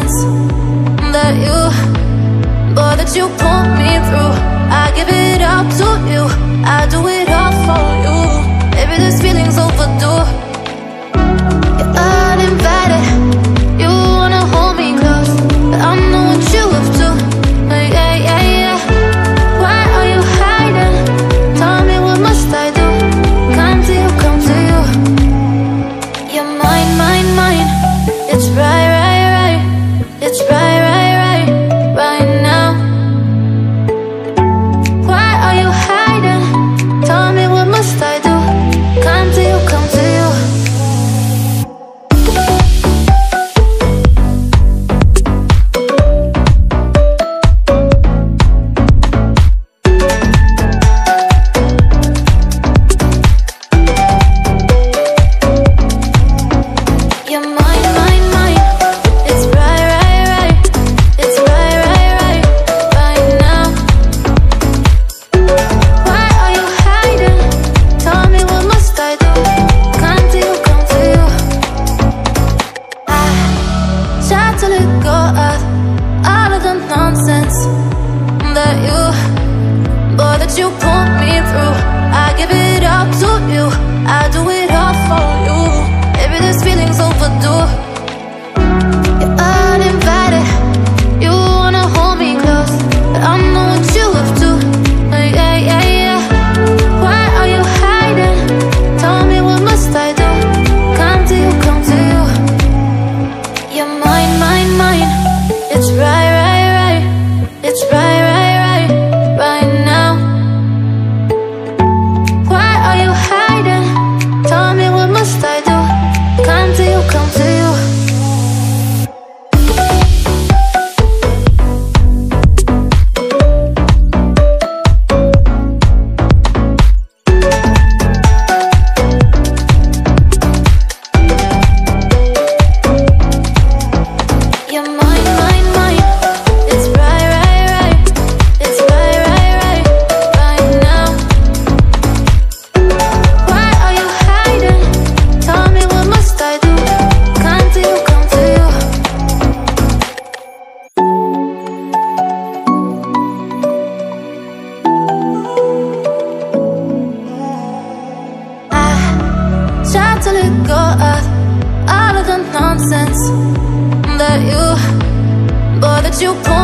nonsense that you, boy, that you pull me through. I give it up to you, I do it all for you. Maybe this feeling's overdue. You're uninvited, you wanna hold me close, but I know what you up to. Yeah, yeah, yeah. Why are you hiding? Tell me, what must I do? Come to you, come to you. You're mine, mine, mine. It's right, right, right. It's right, right, right, right now. Why are you hiding? Tell me, what must I do? Come to you, come to you. You're mine, mine, mine. It's right, right, right. It's right, right, right, right now. Why are you hiding? Tell me, what must I do? Come to you, come to you. I try to let go of all of the nonsense that you, boy, that you pull me through. I give it up to you, I do it all for you. Maybe this feeling's overdue. You're uninvited, you wanna hold me close, but I know what you up to. Yeah, yeah, yeah. Why are you hiding? Tell me, what must I do? Come to you, come to you. You're mine, mine, mine. It's right, right, right. It's right, right, right, right now. Why are you hiding? Tell me, what must I do? Come to you, come to you. You're mine, mine, mine. It's right, right, right. It's right, right, right, right now. Why are you hiding? Tell me, what must I do? Come to you, come to you. I try to let go of all of the nonsense that you, boy, that you pull